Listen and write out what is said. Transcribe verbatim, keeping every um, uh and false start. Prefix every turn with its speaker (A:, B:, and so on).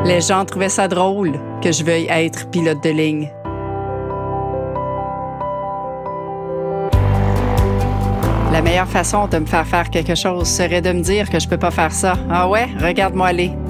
A: Les gens trouvaient ça drôle que je veuille être pilote de ligne. La meilleure façon de me faire faire quelque chose serait de me dire que je peux pas faire ça. Ah ouais? Regarde-moi aller.